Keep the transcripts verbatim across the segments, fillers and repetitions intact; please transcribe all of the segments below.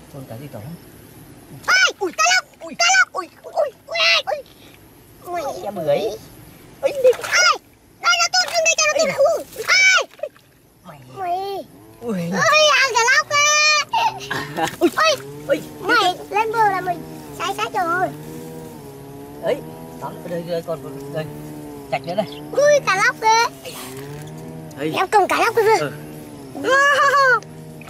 Con cá gì to lắm. Ôi, ui, cá lóc, ui, cá lóc, ui, ui, ui, ui, ui, em bưởi. Ấy đi. Ai, đây nó tụt xuống đây cho nó tụt. Ui, ai, mày. mày, Ui. ui, ăn cá lóc á. Ui, ui, mày lên bờ là mình sai sát rồi. ấy, tắm đây đây còn đây, chạch nữa đây. Ui, cá lóc kìa. Ấy. Em cầm cá lóc kìa. Ừ. Wow.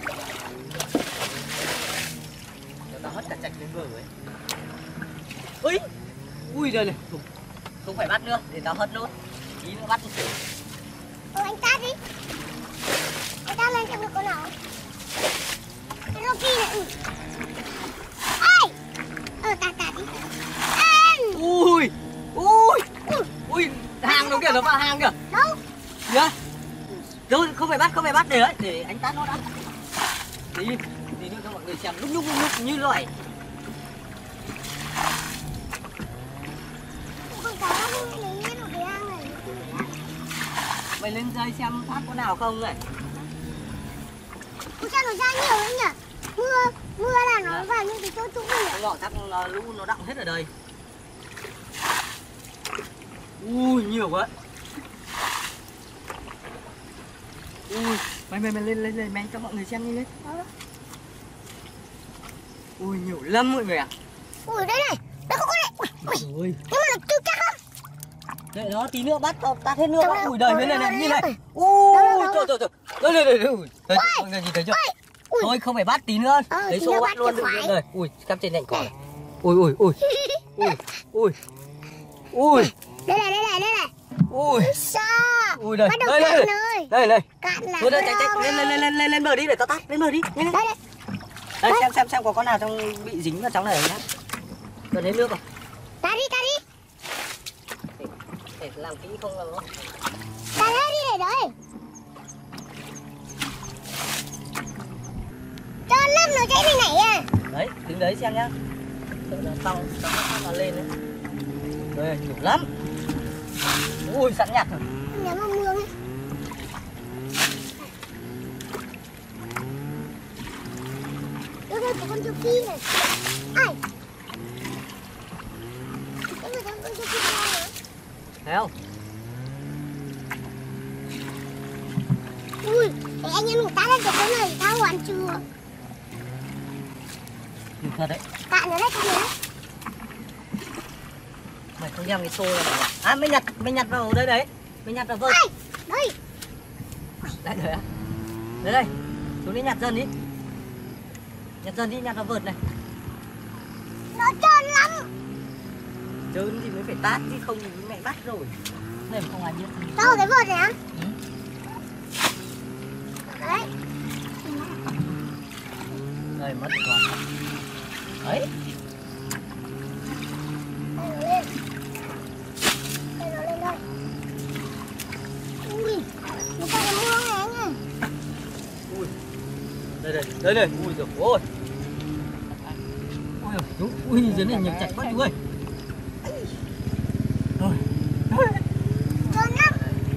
Tao hất cả chạch lên bờ ấy. Ui, ui đây này, không, không phải bắt nữa, để tao hất luôn. Tí nữa bắt. Ừ, anh tát đi. Anh tát lên xem được con nào. Cái lô kia này. Ê, ờ tát tát đi. Em. Ui, ui, ui, hàng nó kìa, nó vào hàng kìa. Đâu? Nhá. Rồi, không phải bắt, không phải bắt để đấy, để anh tát nó đã. Tí, tí nữa cho mọi người xem lúc lúc lúc, lúc như loại. Con cá lóc này lấy nó về ăn này. Mày lên dây xem phát có nào không này. Ui sao nó ra nhiều đấy nhỉ? Mưa, mưa là nó vào những cái chỗ trũng này. Con nhỏ chắc là lũ nó đọng hết ở đây. Ui, nhiều quá. Ui, mày mày mày lên lên lên mày cho mọi người xem đi lên. Ui, nhiều lắm mọi người ạ. Ui đây này, đây có con này. Ui, ui. Ui. Nhưng mà nó chưa chắc lắm. Để nó tí nữa bắt tát hết nước Đâu, bắt. đâu, Ui đời đâu, bên này đâu, này như đâu, này. đâu. Ui, Đâu, trời đâu, trời trời. Đây đây đây đây. Thấy Ui. mọi người nhìn thấy chưa? Ui. Thôi không phải bắt tí nữa. Ờ, Lấy tí xô nữa bắt bắt luôn cho được khoái. rồi. Ui, cắm trên cạnh cỏ. Ui ui ui. Ui ui. Ui. Đây này, đây này, đây này. Ui. Sao? Ui đây. Bắt đầu Đây cạn đây. rồi. Đây đây. Cạn là Thôi đây chạy không chạy lên à. lên lên lên lên bờ đi để tao tát. Lên bờ đi. Nhanh lên. Đây đây. Đây xem xem xem có con nào trong bị dính vào trong này nhá. Cần hết nước rồi. Ta đi, ta đi. Để, để làm kỹ không là nó. Ta đi đi để đấy. Cho lắm nó chạy đi này à. Đấy, đứng đấy xem nhá. Sợ là xong, xong nó lên đấy. Đây, nhiều lắm. Ui, sẵn nhặt rồi. Nếu mà mương ấy. Đây đây có con châu phi này. Ai? Đây là con châu phi này. Thấy không? Ui, thế anh em mình tát lên cái chỗ này tao hoàn chưa? Nhiều thật đấy. Cạn nó đấy, cạn nó đấy. Mày không đem cái xô ra mà. À, mày nhặt, mày nhặt vào đây đấy. Mày nhặt vào vợt. Đây, đây. Đây đấy á. Đây đây. Xuống đi nhặt dần đi. Nhặt dần đi, nhặt vào vợt này. Nó trơn lắm. Trơn thì mới phải tát chứ không thì mẹ bắt rồi. Này mà không ai biết. Đâu cái vợt này á? Ừ. Đấy. Đây mất rồi. Đấy. Đây nó lên. Đây nó lên đây. Ui, nó có cái mương này anh ơi. Ui. Đây đây, đây đây. Ui giời ôi. Ui giời, ui dưới này nhiều chạch quá chú ơi. Rồi. Trơn lắm.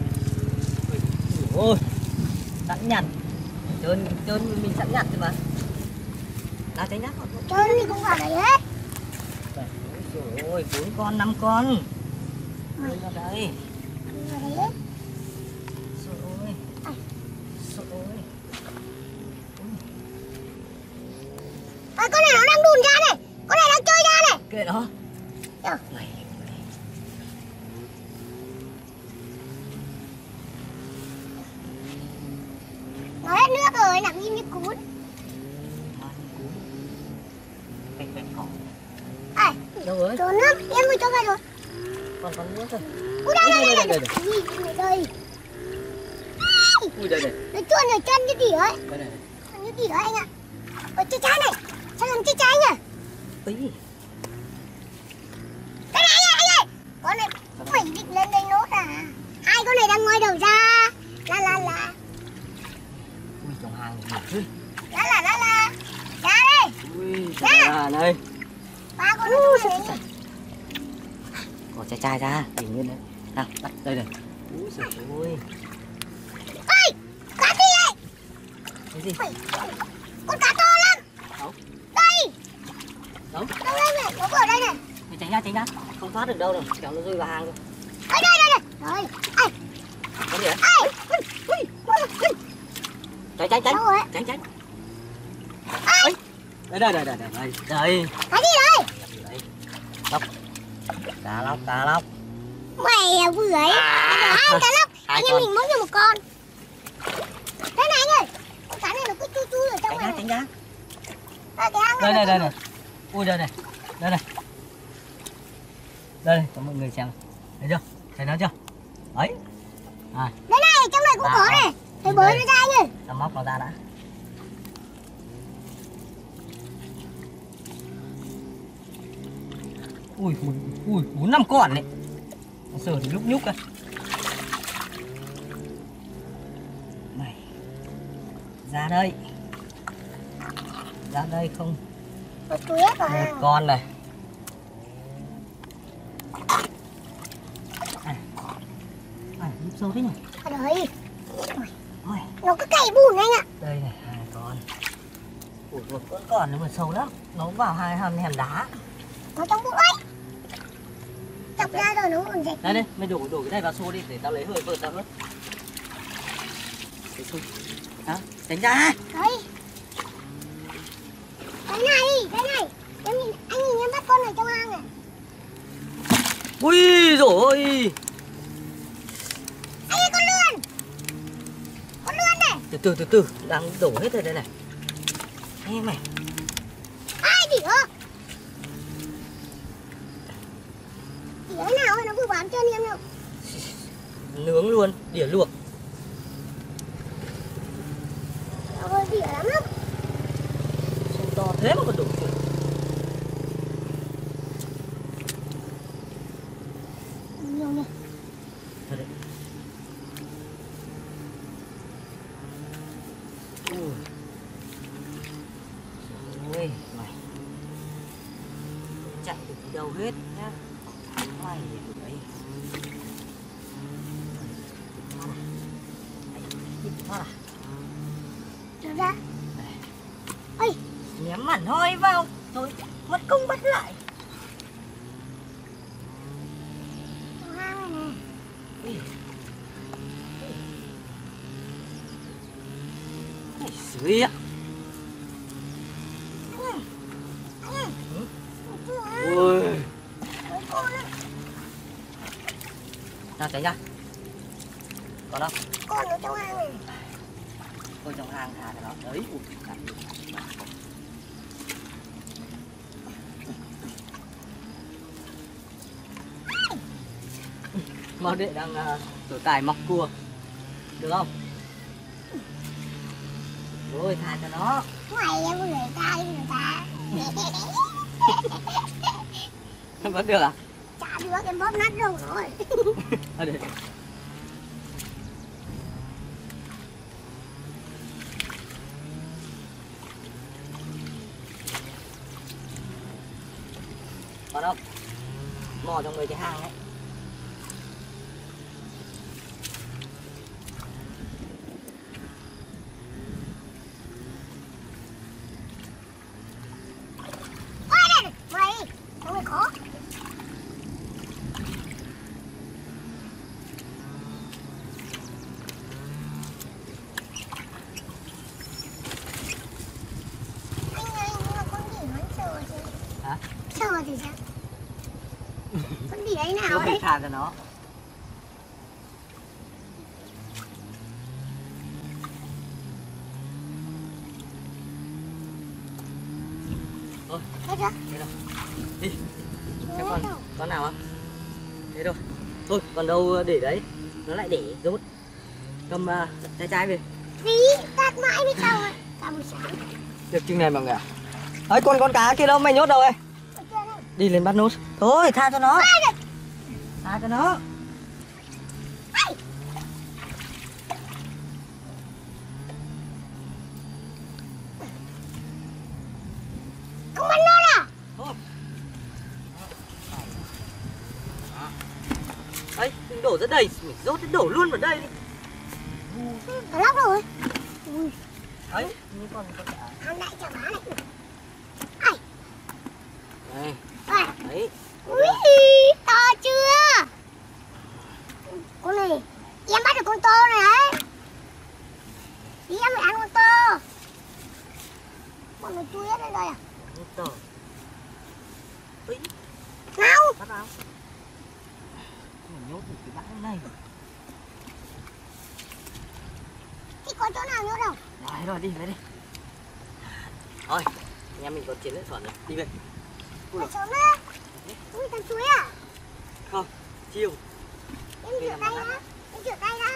Ôi. Sẵn nhặt. Trơn trơn mình sẵn nhặt thôi mà. Nào thấy nhá. Trơn thì cũng vào đấy hết. Ôi ôi, bốn con, năm con. Đây vào đây. Vào đấy hết. Trời ơi. Trời ơi. À, con này nó đang đùn ra này. Con này đang chơi ra này. Kệ đó. Đâu? Này. Nó hết nước rồi, nằm im như cún. Cạnh cạnh cỏ. À, Đâu rồi? trốn lắm, em vừa cho vào rồi. Còn còn nước thôi. Ui đây đây đây đây, đây. Ui, đây. Ui đây đây. Nó chuồn ở chân như tỉ ấy. Đây này. Như tỉ đó anh ạ. Ở chơi trái này. Sao làm chơi trái nhỉ? Ý. Cái này anh ơi, anh ơi. Con này phải định lên đây nốt à. Hai con này đang ngoi đầu ra. La la la. Ui trong hàng nhiều chứ. La la la la. Ra đây. Ui trong hàng đây. Ba con này này. Có chai chai ra, để nguyên đấy. Nào, bắt đây này. Úi giời ơi. Ôi, cá gì vậy? Cái gì? Con cá to lắm. Đâu? Đây Đâu? Đâu đây này, nó ở đây này. Mày tránh ra, tránh ra. Không thoát được đâu rồi, kéo nó rơi vào hang rồi. Đây đây đây này. Rồi. Ai. Có gì đấy? Ai. Tránh tránh tránh. Đâu rồi? Tránh tránh. Ấy. Đây đây đây đây đây đây. Đây. Cái gì đây? Đây. Lóc. Cá lóc, cá lóc. Mẹ vừa ấy. À. Hai cá lóc. Anh em mình mỗi người một con. Đây này anh ơi. Con cá này nó cứ chu chu ở trong này. Tránh ra, Đây, cái hang đây này đây đây này. Ui đây này. Đây này. Đây này, cho mọi người xem. Thấy chưa? Thấy nó chưa? Đấy. À. Đây này, trong này cũng có này. Thầy bới nó ra anh ơi. Tao móc nó ra đã. Ui, ui, ui, bốn năm con đấy. Nó sờ thì lúc nhúc đây. Này. Ra đây. Ra đây không. Một tuyết rồi. Một con này. À, à lúc sâu thế nhỉ? Ở đây. Ôi. Nó cứ cày bùn anh ạ. Đây này, hai con. Ủa, một con còn nó mà sâu lắm. Nó vào hai hàm hẻm đá. Nó trong bụng ấy. Chọc ra rồi nó còn dịch. Đây đây, mày đổ đổ cái này vào xô đi để tao lấy hơi vợt ra bớt. Đó, tránh ra. Đây. Cái này, cái này. Em nhìn, anh nhìn em bắt con này trong hang này. Ui dồi ôi. Anh ơi con lươn. Con lươn này. Từ từ từ từ, đang đổ hết rồi đây này. Ê mày. Ai đỉa? Đỉa nào ấy, nó vừa bám chân em đâu. Nướng luôn, đỉa luộc. Ôi đỉa lắm lắm. Sông to thế mà còn đổ chuột. Nhiều nè. Thật đấy. Ui. Ôi mày. Chạy được đi đâu hết nhá. Mày ở đấy. Thoát à? Trở ra. Ây. Ném hẳn hoi vào. Thôi, mất công bắt lại. Trong hang này nè. Ui. Sưởi ạ. Ui. Nào tránh ra. Còn đâu? Con ở trong hang này. Ôi trong hang thả cho nó. Đấy. Ui. Mau đệ đang uh, tổ tài mọc cua. Được không? Rồi thả cho nó. Mày em người ta đi người ta. Vẫn được à? Chả được em bóp nát đâu rồi. À, để. Còn không? Mò trong mấy cái hang ấy. Ôi đây này, mày, nó mày khó. Anh ơi, nhưng mà con đỉ nó sờ thì... Hả? Sờ thì sao? Con đỉ ấy nào Cứ phải đấy? thả cho nó. Thôi, Thấy chưa? thế rồi. Đi. Xem Không con, hết đâu. con nào không? Thế rồi. Thôi, còn đâu để đấy. Nó lại để rốt. Cầm uh, trái trái về. Tí, tạt mãi mới xong rồi. Cả buổi sáng. Được chừng này mọi người ạ. Đấy, con con cá kia đâu? Mày nhốt đâu ấy? Ở kia này. Đi lên bắt nốt. Thôi, tha cho nó. Ai này? Tha cho nó. Ai? Không ăn nó à? Thôi. Đấy, đừng đổ ra đây. Mình rốt đổ luôn vào đây đi. Nó lóc rồi. Ui, Đấy, như con con cá. ăn lại chả má này. Ai? Nó chui hết lên đây à? Tờ. Ấy. Nào. Bắt nào. Mình nhốt được cái bãi này. Thì có chỗ nào nhốt đâu? Rồi rồi đi về đi. Thôi, anh em mình có chiến lợi phẩm rồi, đi về. Ui sớm đấy. Ui thằng chuối à? Không, chiều. Em rửa tay đã. Em rửa tay đã.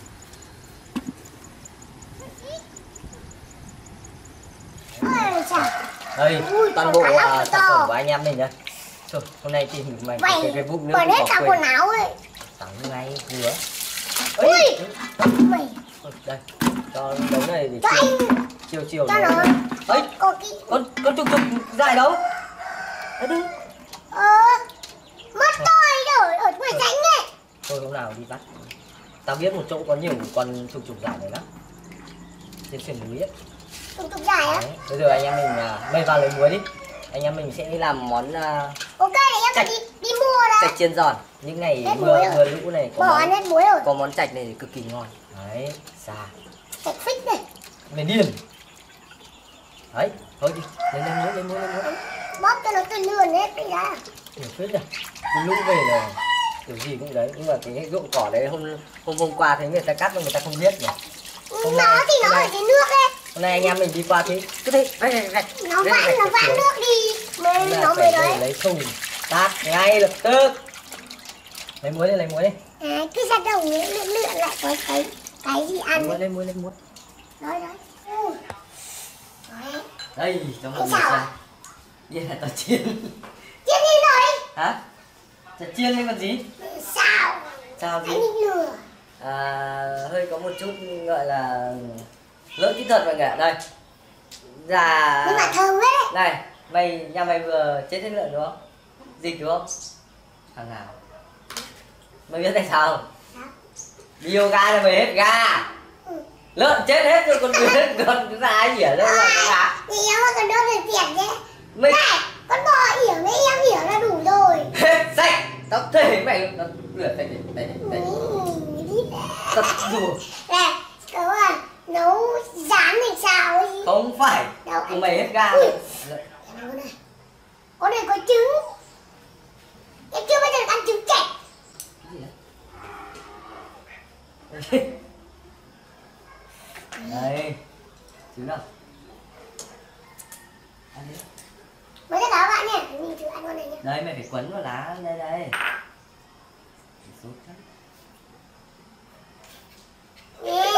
Ôi chà. Đây, Ui, toàn con bộ cá lóc uh, to. sản phẩm của anh em mình đây. Thôi, hôm nay thì mày Vậy cái cái bụng nữa bẩn cũng hết có cả quên. quần áo ấy. Tặng ngay nữa. Ui. Mày. Đây, cho đống này để Cho chiều anh. chiều chiều Cho nấu. nó. Ấy, Có cái. con con trục trục dài đâu? Đấy đi. Ờ. Mất tôi rồi. Ở ngoài tránh ấy. Thôi hôm nào đi bắt. Tao biết một chỗ có nhiều con trục trục dài này lắm. Trên sườn núi ấy. Trục trục dài á. Đấy. Bây giờ anh em mình uh, mày vào lấy muối đi. Anh em mình sẽ làm món uh, Ok để em đi đi mua đã. chạch chiên giòn. Những ngày Hết mưa muối rồi. mưa lũ này có Bỏ ăn món, hết muối rồi. có món chạch này thì cực kỳ ngon. Đấy, xa. Chạch phích này. Mày điên. Đấy, thôi đi, lên lên muối lên muối lên muối. Bóp cho nó tươi lươn hết đi ra. Nhiều phết rồi. Cái lũ về là kiểu gì cũng đấy, nhưng mà cái ruộng cỏ đấy hôm hôm hôm qua thấy người ta cắt mà người ta không biết nhỉ. Hôm Nó nay- thì nó hôm ở nay- dưới nước ấy. Hôm nay anh em mình đi qua thì cứ thế rạch rạch rạch. Nó rạch, vãn rạch, nó rạch vãn xuống. nước đi. Mà Thế là nó phải về về đấy. lấy thùng tát ngay lập tức. Lấy muối đi, lấy muối đi. À, cứ ra đầu lượn lượn lượn lại có cái cái gì ăn Muối đấy. lên muối lên muối. Đấy đấy. Ừ. Đấy. Đây, cho mọi Cái người sao xem. à? Đây là tao chiên. Chiên đi rồi. Hả? Tao chiên lên còn gì? Sao? Sao gì? Anh đi lừa. À, hơi có một chút gọi là lỗi kỹ thuật mọi người ạ. Đây. Dạ. Nhưng mà thơm hết đấy. Này, mày nhà mày vừa chết hết lợn đúng không? Dịch đúng không? Thằng nào? Mày biết tại sao không? Sao? Bioga là mày hết ga. Ừ. Lợn chết hết rồi còn biết còn ra ai nhỉ đâu là cái gà. Thì em còn đốt được tiền chứ. Mày Này, con bò ỉa với em ỉa là đủ rồi. hết sạch. Tao thể mày nó rửa tay đây đây đây. Ừ, đi. Tao rửa. Này, cậu à, nấu rán thì sao ấy. Không phải. Đâu, Của mày hết ga Ui. rồi. Em này. Có này có trứng. Em chưa bao giờ được ăn trứng chạch. Đây. Trứng nào? Ăn đi. Mới tất cả các bạn nhé, mình thử ăn con này nhé. Đây mày phải quấn vào lá đây đây. Sốt chắc. Ê,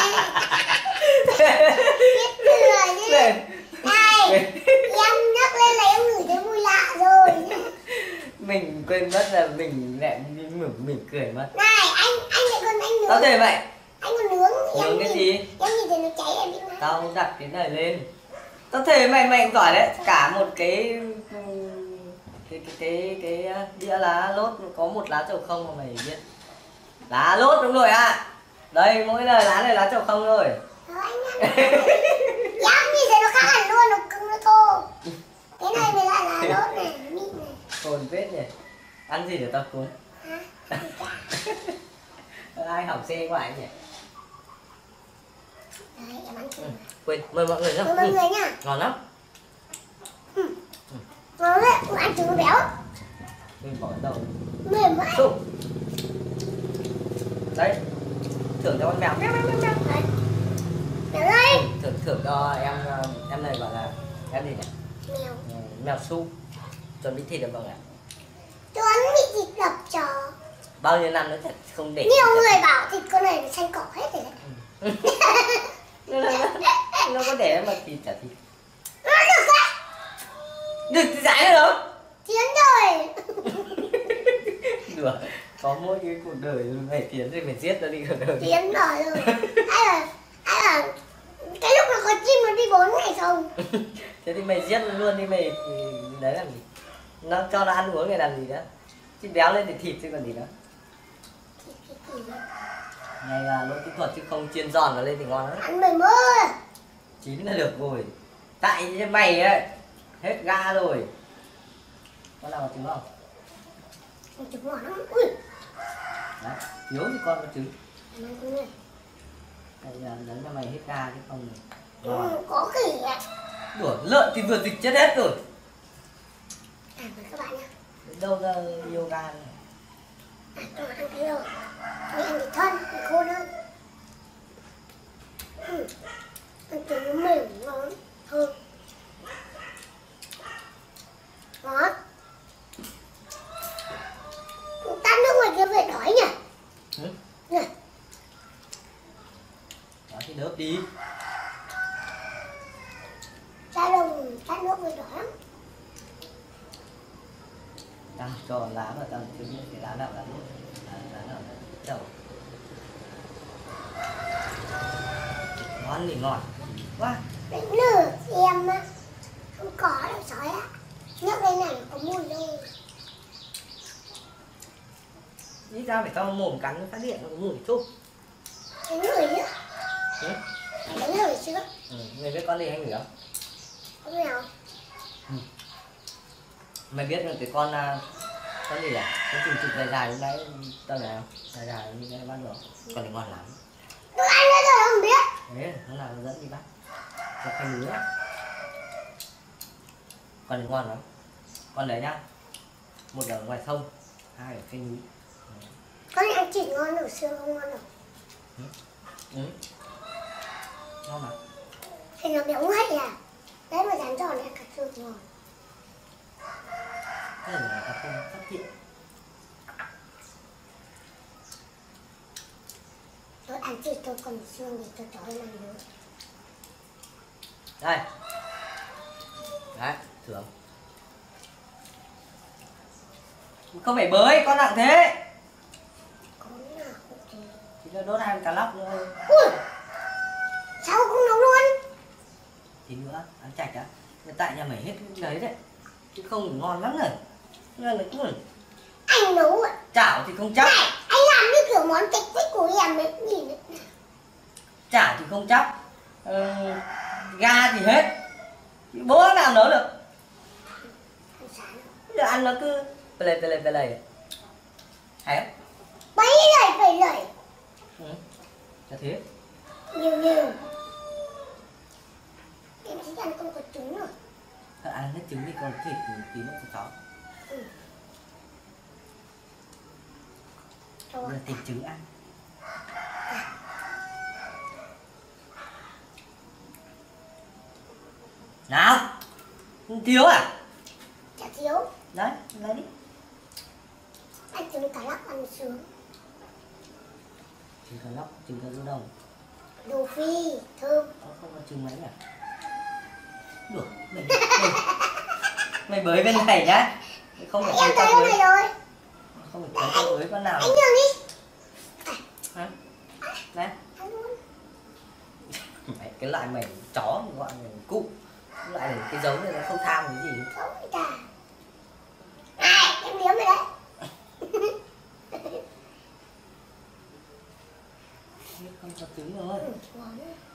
biết thừa chứ. Lên. Này, em nhấc lên là em ngửi thấy mùi lạ rồi. Mình quên mất là mình lại đi mỉm mình cười mất. Này, anh anh lại còn anh nướng. Tao thể vậy. Anh còn nướng. Nướng em cái nhìn- gì? Em nhìn thấy nó cháy em biết ngay. Tao đặt cái này lên. Tao thể mày mày cũng giỏi đấy. Cả một cái cái cái cái cái đĩa lá lốt có một lá trầu không mà mày biết. Lá lốt đúng rồi ạ. À. Đây mỗi lời lá này lá trầu không thôi. Ờ, anh ăn. Em nhìn thấy nó khác hẳn luôn, nó cứng nó to. Cái này mới lại là lốt này, mịn này. Cồn vết nhỉ. Ăn gì để tao cúng? Hả? Ai học xe ngoại nhỉ? Đấy, em ăn thử. Ừ. Quên, mời mọi người nhá. Mời mọi Ừ. người nha. Ngon lắm. Ngon đấy, cũng ăn trứng nó béo. Mình bỏ đầu. Mềm mại. Xúc. Đấy. Thưởng cho con mèo. Mèo mèo mèo mèo. Đấy. Béo đây. Thưởng thưởng cho em em này gọi là em gì nhỉ? Mèo. Ừ, mèo su. Chuẩn bị thịt được không ạ? Tuấn bị thịt đập cho. Bao nhiêu năm nữa thật không để. Nhiều người bảo thịt con này nó xanh cỏ hết rồi đấy. Nó có để mà thịt chả thịt. Nó được đấy. Được thì giải nữa đâu? Chiến rồi. Đùa. Có mỗi cái cuộc đời mày tiến thì mày giết nó đi cuộc đời. Chiến rồi rồi. Hay là hay là cái lúc nó có chim nó đi bốn ngày không? Thế thì mày giết nó luôn đi mày thì đấy làm gì? Nó cho nó ăn uống này làm gì nữa? Chứ béo lên thì thịt chứ còn gì nữa. Thịt cái gì đấy? Này là lỗi kỹ thuật chứ không chiên giòn nó lên thì ngon lắm. Ăn mười mơ. Chín là được rồi. Tại như mày ấy hết ga rồi. Có nào có trứng không? Con trứng ngon lắm. Ui. Đấy, thiếu thì con có trứng. Em ăn con này. Đây là lớn cho mày hết ga chứ không Ừ, ngon. có khỉ ạ. Đùa, lợn thì vừa dịch chết hết rồi. À mời các bạn nhé. Đâu ra yêu gan này. À tôi ăn cái rồi. Tôi ăn thì thân, thì khô hơn. Ừ. Ăn trứng nó mềm, ngon, thơm. Ngon. Tát nước ngoài kia về đói nhỉ? Ừ? Nè. Đó thì đớp đi. Ra đồng tát nước về đói lắm. Tăng cho lá và tăng trứng thì lá nào lá nước. Lá, lá nào lá đầu. Ngon thì ngon. Quá. Đánh lửa em á. Không có đâu sói á. Nhắc lên này có mùi đâu. Nghĩ ra phải cho mồm cắn nó phát điện nó mùi chút. Đánh lửa chứ. Ừ? Đánh lửa chứ. Ừ, mày biết con gì anh ngửi không? Con nào? Ừ. Mày biết là cái con à, con gì à? Con chừng chừng dài dài lúc nãy tao này không? Dài dài như cái bắt rồi. Con này ngon lắm. Tôi ăn nữa rồi không biết. Thế nó nào nó dẫn đi bắt. Cho cái lứa. Con này ngon lắm. Con đấy nhá. Một ở ngoài sông, hai ở kênh núi. Con này ăn thịt ngon rồi, xương không ngon rồi. Ừ. Ừ. Ngon mà. Thì nó béo ngậy à. Đấy mà rán giòn này cả xương ngon. Cái này là không phát hiện. Tôi ăn thịt tôi còn xương thì tôi cho ăn nữa. Đây. Đấy, thưởng. Không phải bới, con nặng thế. Con nào cũng thế. Thì nó đốt hai cá lóc nữa. Ui! Sao không nấu luôn? Tí nữa, ăn chạch á. Hiện tại nhà mày hết cái đấy đấy. Chứ không ngon lắm rồi. Nên là cứ Anh nấu ạ. chảo thì không chắc. Này, anh làm như kiểu món kịch thích của em ấy. Nhìn đấy. Chảo thì không chắc. Ừ, ga thì hết. Bố nào nấu được. Ăn sáng. Bây giờ ăn nó cứ play play play. Hay không? Bấy lời phải lời. Ừ. Là thế. Nhiều nhiều. Em thích ăn không có trứng rồi. Thôi ăn hết trứng đi còn thịt thì tí nữa thì chó. Ừ. Cho Bây giờ thịt trứng ăn. Nào. Không thiếu à? chả thiếu. Đấy, lấy đi. Ăn trứng cá lóc ăn sướng. Trứng cá lóc, trứng cá rô đồng. Đồ phi, thơm. Không, không có trứng mấy à? Được, mày, mày, mày bới bên này nhá. Không phải Em thấy thấy con con này bới. rồi. Không phải thấy con bới con nào. Anh nhường đi. Hả? Này. Ăn luôn. Mày, cái loại mày chó gọi là cụ. Cái loại này cái giống này nó không tham cái gì. Không cả. Này, em liếm rồi đấy. Không có trứng rồi. Ừ, ngon.